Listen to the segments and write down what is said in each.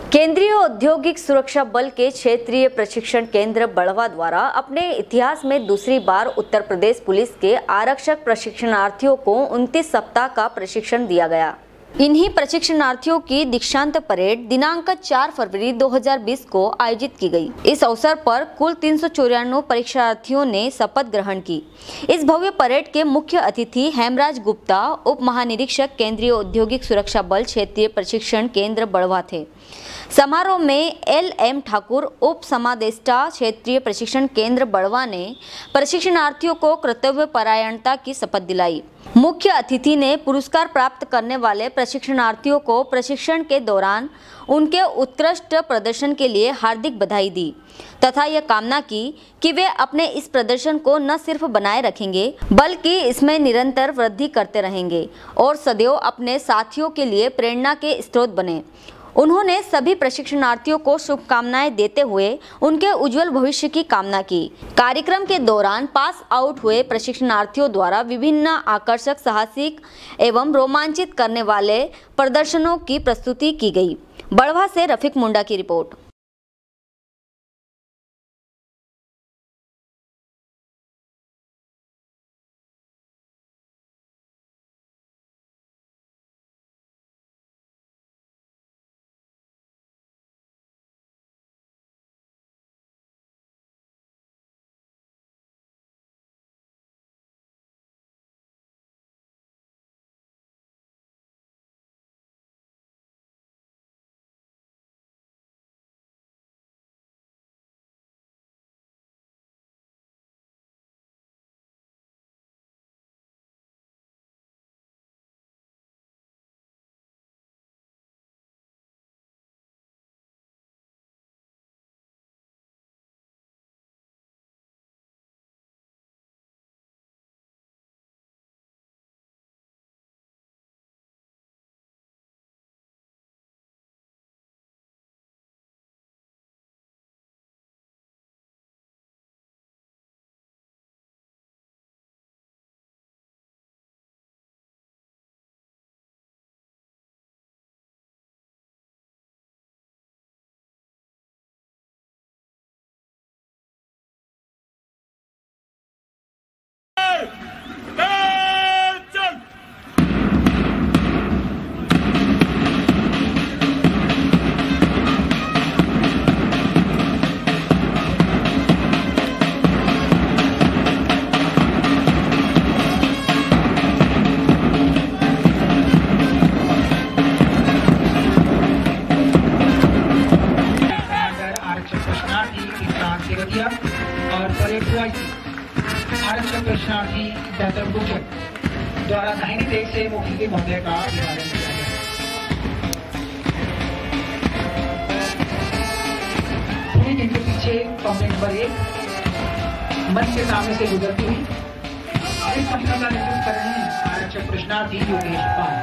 केंद्रीय औद्योगिक सुरक्षा बल के क्षेत्रीय प्रशिक्षण केंद्र बड़वा द्वारा अपने इतिहास में दूसरी बार उत्तर प्रदेश पुलिस के आरक्षक प्रशिक्षणार्थियों को 29 सप्ताह का प्रशिक्षण दिया गया। इन्हीं प्रशिक्षणार्थियों की दीक्षांत परेड दिनांक 4 फरवरी 2020 को आयोजित की गई। इस अवसर पर कुल 394 परीक्षार्थियों ने शपथ ग्रहण की। इस भव्य परेड के मुख्य अतिथि हेमराज गुप्ता, उप महानिरीक्षक केंद्रीय औद्योगिक सुरक्षा बल क्षेत्रीय प्रशिक्षण केंद्र बड़वा थे। समारोह में LM ठाकुर, उप समादेष्टा क्षेत्रीय प्रशिक्षण केंद्र बड़वा ने प्रशिक्षणार्थियों को कर्तव्य परायणता की शपथ दिलाई। मुख्य अतिथि ने पुरस्कार प्राप्त करने वाले प्रशिक्षणार्थियों को प्रशिक्षण के दौरान उनके उत्कृष्ट प्रदर्शन के लिए हार्दिक बधाई दी तथा यह कामना की कि वे अपने इस प्रदर्शन को न सिर्फ बनाए रखेंगे बल्कि इसमें निरंतर वृद्धि करते रहेंगे और सदैव अपने साथियों के लिए प्रेरणा के स्रोत बने। उन्होंने सभी प्रशिक्षणार्थियों को शुभकामनाएं देते हुए उनके उज्जवल भविष्य की कामना की। कार्यक्रम के दौरान पास आउट हुए प्रशिक्षणार्थियों द्वारा विभिन्न आकर्षक, साहसिक एवं रोमांचित करने वाले प्रदर्शनों की प्रस्तुति की गई। बड़वा से रफीक मुंडा की रिपोर्ट। और परेड आरक्षक प्रशिक्षणार्थी बेहतर गुप्त द्वारा दाहिनी तेज से मुख्य के महोदय का अभिवादन किया गया। ठीक इनके पीछे कॉम्प्लेक्स नंबर 1 मंच के सामने से गुजरती हुई इस पट्टिका का नेतृत्व कर रहे हैं आरक्षक प्रशिक्षणार्थी योगेश पाल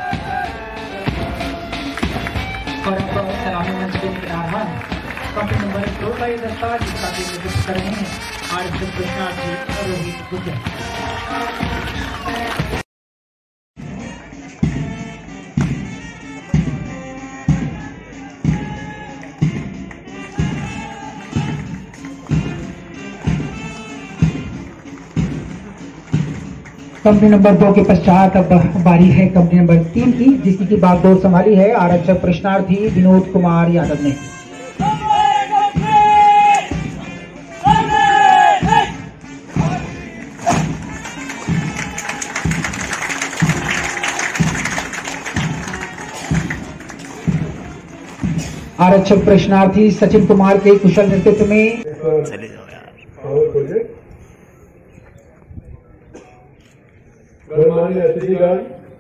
और अब सलामी मंच पे तैयार हैं कॉम्प्लेक्स नंबर 2 का ये दस्ता जिसका नेतृत्व कर रहे हैं आरक्षक प्रशिक्षणार्थी रोहित गुप्ता। कंपनी नंबर 2 के पश्चात अब बारी है कंपनी नंबर 3 की, जिसकी की बागडोर संभाली है आरक्षक प्रशिक्षणार्थी विनोद कुमार यादव ने। आरक्षक प्रशिक्षणार्थी सचिन कुमार के कुशल नेतृत्व में चले जाओ यार। गणमान्य अतिथिगण,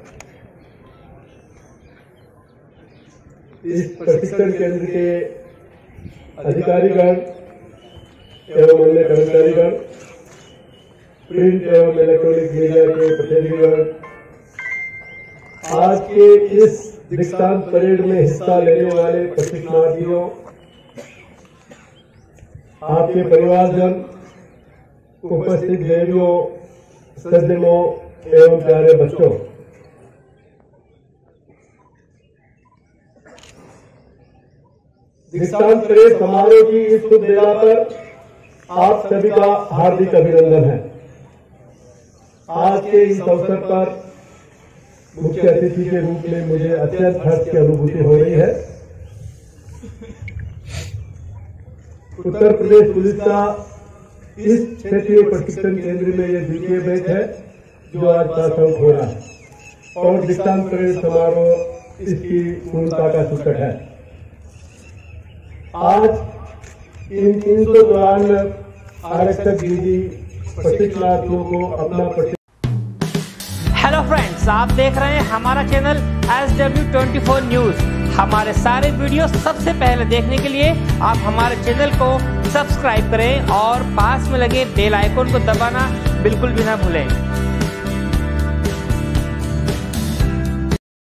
इस प्रशिक्षण केंद्र के अधिकारीगण एवं अन्य कर्मचारीगण, प्रिंट एवं इलेक्ट्रॉनिक मीडिया के प्रतिनिधिगण, आज के इस दीक्षांत परेड में हिस्सा लेने वाले प्रशिक्षणार्थियों, आपके परिवारजन, उपस्थित देवियों, सज्जनों एवं प्यारे बच्चों, दीक्षांत परेड समारोह की इस शुभ वेला पर आप सभी का हार्दिक अभिनंदन है। आज के इस अवसर पर मुख्य अतिथि के रूप में मुझे अत्यंत हर्ष की अनुभूति हो रही है। उत्तर प्रदेश पुलिस का इस क्षेत्रीय प्रशिक्षण केंद्र में यह द्वितीय बैच है जो आज पास आउट हो रहा है और दीक्षांत परेड समारोह इसकी पूर्णता का सूचक है। आज इन 392 आरक्षक डीजी प्रशिक्षणार्थियों को अपना हेलो फ्रेंड्स, आप देख रहे हैं हमारा चैनल SW24 न्यूज। हमारे सारे वीडियो सबसे पहले देखने के लिए आप हमारे चैनल को सब्सक्राइब करें और पास में लगे बेल आइकन को दबाना बिल्कुल भी ना भूलें।